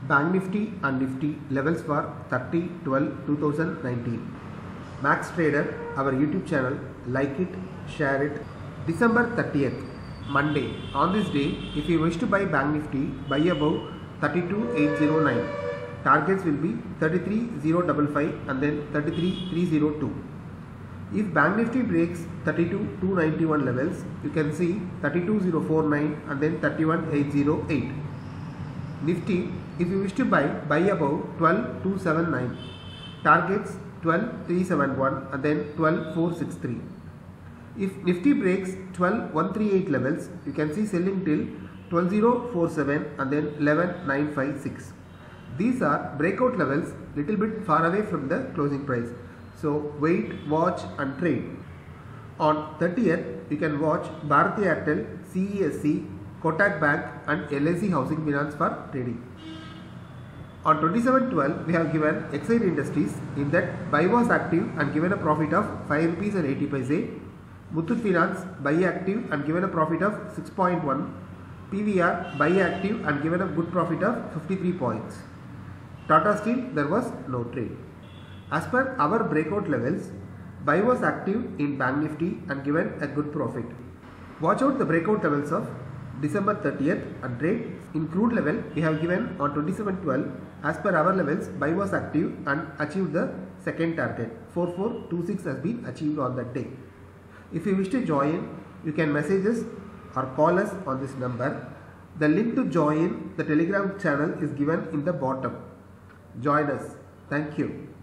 Bank Nifty and Nifty levels for 30/12/2019. Max Trader, our YouTube channel, like it, share it. December 30th, Monday. On this day, if you wish to buy Bank Nifty, buy above 32,809. Targets will be 33,055 and then 33,302. If Bank Nifty breaks 32,291 levels, you can see 32,049 and then 31,808. Nifty, if you wish to buy above 12,279. Targets 12,371 and then 12,463. If Nifty breaks 12,138 levels, you can see selling till 12,047 and then 11,956. These are breakout levels little bit far away from the closing price. So wait, watch and trade. On 30th, you can watch Bharti Airtel, CESC, Kotak Bank and LIC Housing Finance for trading. On 27/12, we have given Exide Industries, in that buy was active and given a profit of 5 rupees and 80 paise. Muthoot Finance, buy active and given a profit of 6.1. PVR, buy active and given a good profit of 53 points. Tata Steel, there was no trade. As per our breakout levels, buy was active in Bank Nifty and given a good profit. Watch out the breakout levels of December 30th and trade. In crude level, we have given on 27/12, as per our levels, buy was active and achieved the second target. 4426 has been achieved on that day. If you wish to join, you can message us or call us on this number. The link to join the Telegram channel is given in the bottom. Join us. Thank you.